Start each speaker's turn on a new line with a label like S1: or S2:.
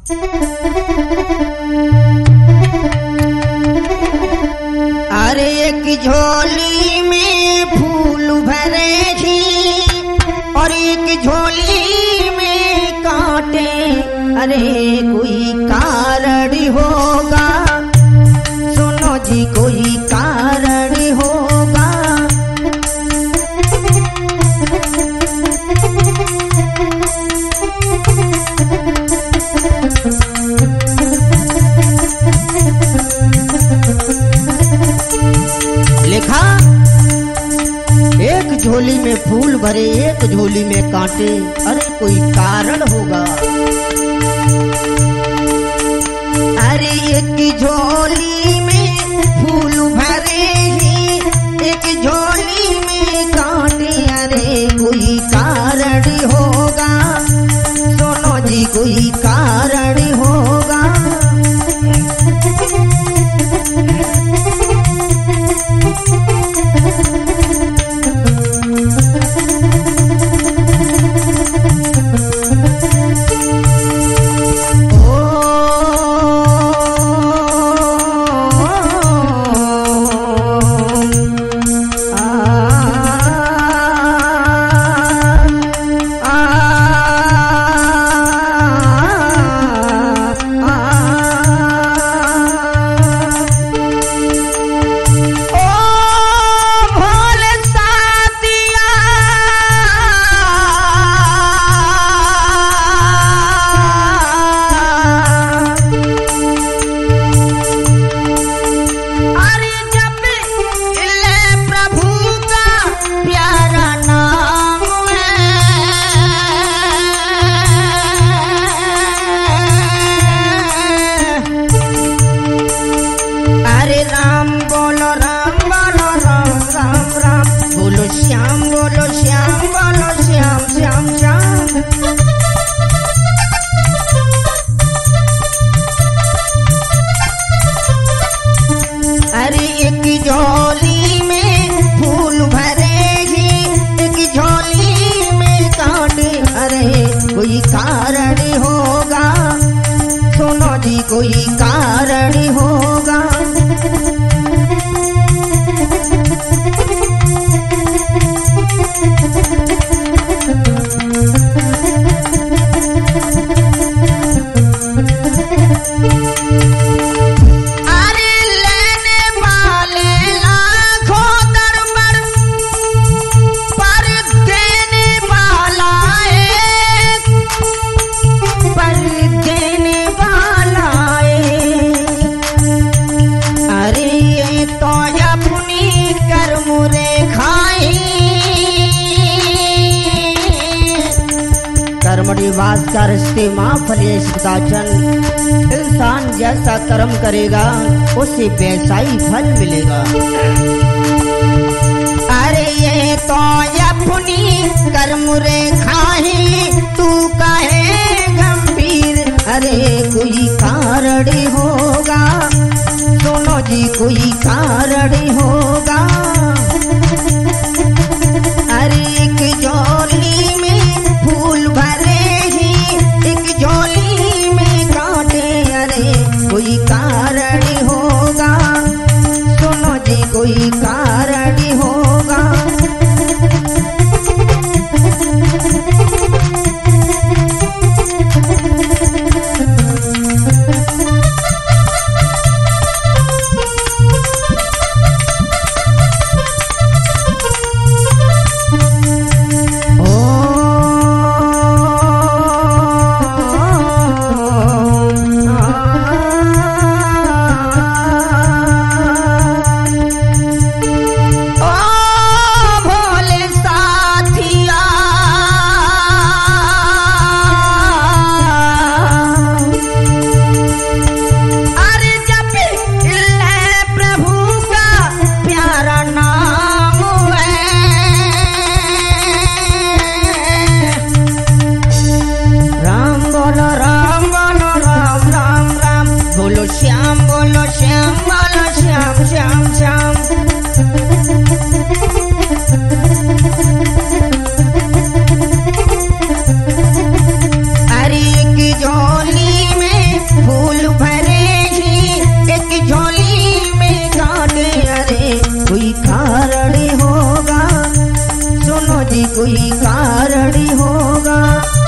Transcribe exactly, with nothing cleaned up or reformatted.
S1: अरे एक झोली में फूल भरे थी और एक झोली में कांटे। अरे कोई कारण होगा, सुनो जी कोई कारण होगा। लिखा एक झोली में फूल भरे एक झोली में कांटे। अरे कोई कारण होगा। अरे एक झोली में फूल भरे ही एक झोली में कांटे। अरे कोई कारण होगा, सुनो जी कोई कारण होगा। झोली में फूल भरे ही एक झोली में कांटे। अरे कोई कारण होगा, सुनो जी कोई कारण होगा। कर्मनिवास का रिश्ते माँ फले सुदाचन। इंसान जैसा कर्म करेगा उसे वैसा ही फल मिलेगा। अरे ये तो अपनी कर्म रेखाएं तू काहे गंभीर। अरे कोई कारण होगा, सुनो जी कोई कारण होगा। अरे एक झोली में फूल भरे ही एक झोली में कांटे। अरे कोई कारण होगा, सुनो जी कोई कारण होगा। कारण होगा, सुनो जी कोई कारण होगा।